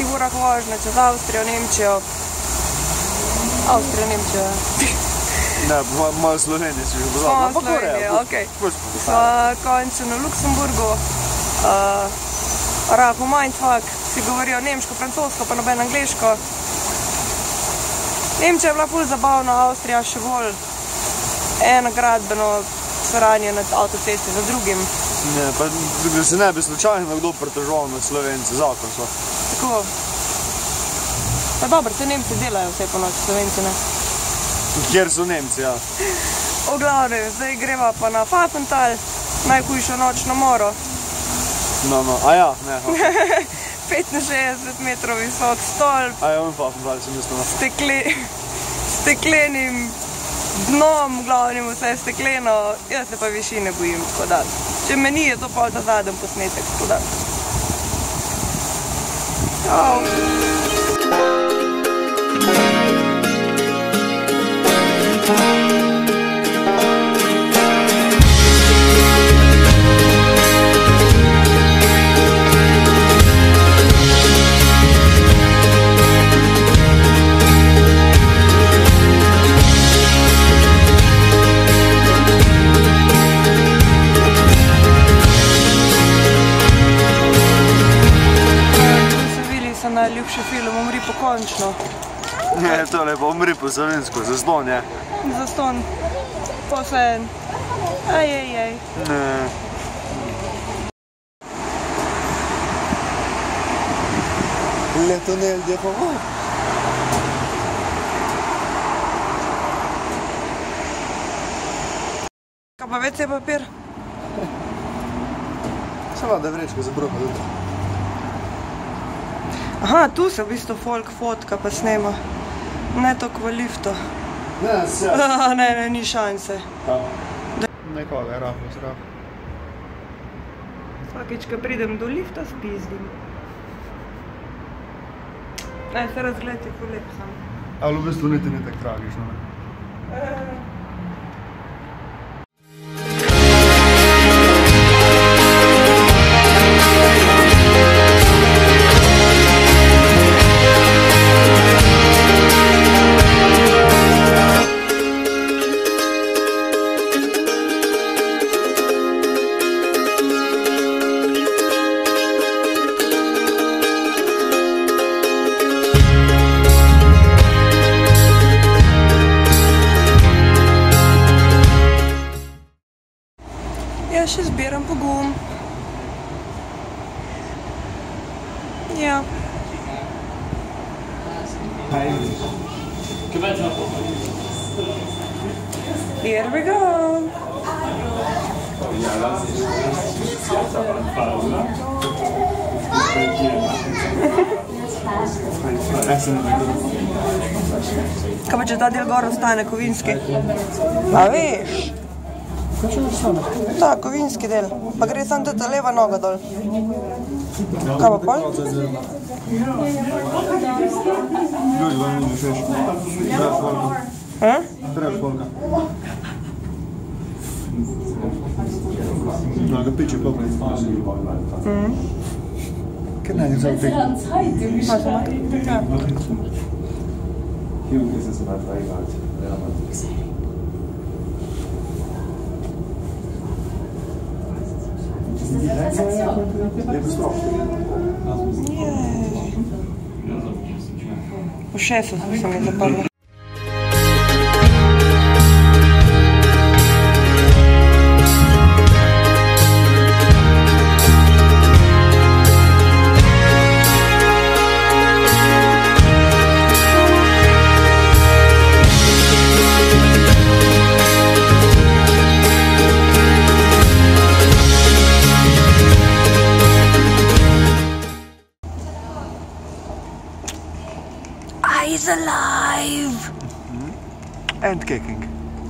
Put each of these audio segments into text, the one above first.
urah vožnje čez Avstrijo, Nemčijo. Avstrijo, Nemčijo, ja. Ne, malo Slovenije si že pozval. Malo Slovenije, okej. Sva končno na Luksemburgu. Rahu mindfuck, si govorijo nemško, francosko, pa noben angliško. Nemčija je bila ful zabavna, Avstrija še bolj. Eno gradbeno sranje nad avtocesti za drugim. Ne, pa da se ne bi slučajno kdo pritoževal na Slovence, zakon so. Tako. Pa dobro, se Nemci delajo vse po noči, Slovenci ne. Kjer so Nemci, ja. V glavnem, zdaj greva pa na Pfaffenthal, najhujšo nočno moro. No, a ja, ne, ok. 65 metrov visok stolp. A ja, on Pfaffenthal sem mislil. Steklenim dnom, v glavnem vse stekleno, jaz se pa višine bojim, tako da. Če me ni, je to pa ta zadnji posnetek, tako da. Najljubši film Umri pokončno. Ne, tole pa Umri po slovensko, zaston je. Zaston. Poslen. Ajajaj. Ne. Le tunel de favor. Kaj pa WC papir? Samo da vrečka za bruha tudi. Aha, tu se v bistvu folk fotka pa snema. Ne toliko v liftu. Ne, ni šanse. Nekoga je rahlo strah. Vsakič, ko pridem do lifta, spizdim. Ne, se razgled je ful lep sam. Ali v bistvu niti ne tak tragično, ne? Jaz še zbiram pogum. Ja. Here we go. Kaj pa če ta del gor ostane, kovinski? A veš? Ta, kovinski del. Pa gre samo tudi leva noga dol. Kaj pa pol? Trebaš polka. No, ga piče polka. Kaj ne, ne zavljati? Pa se mak? Ja. V šefu se mi zapadlo. He's alive! And kicking.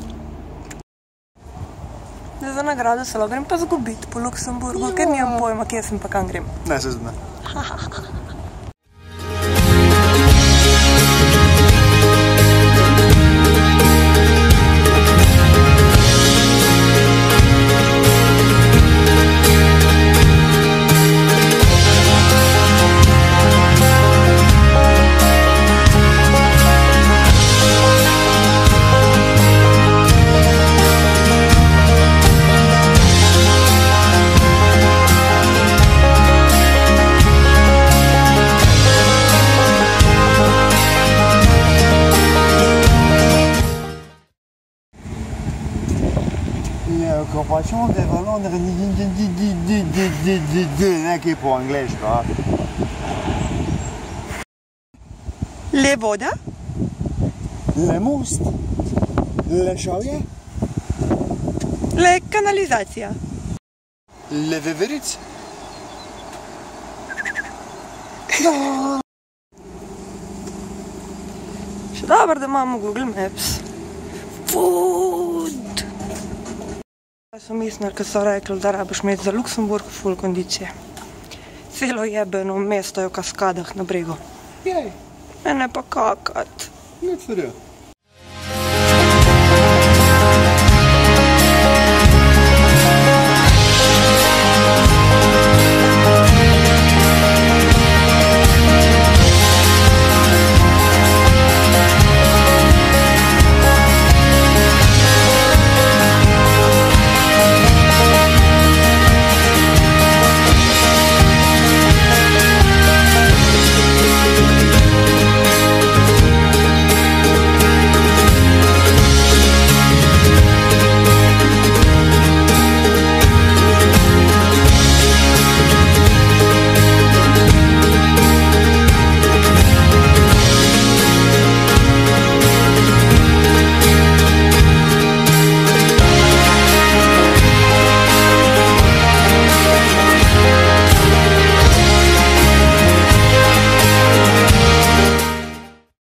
Za nagrado se grem pa zgubiti po Luksemburgu, ker nimam pojma, kje sem pa kam grem. Ne, se zna. ko pa čonde v Londra, nekaj po angliško. Le voda? Le most, le šavje, Le kanalizacija? le veveric. Še dobro, da imamo Google Maps. Food! Kaj so mislili, ko so rekli, da rabiš imeti za Luksemburg ful kondicije. Celo jebeno mesto je v kaskadah na bregu. Jej, Mene pa kakat. nič for you.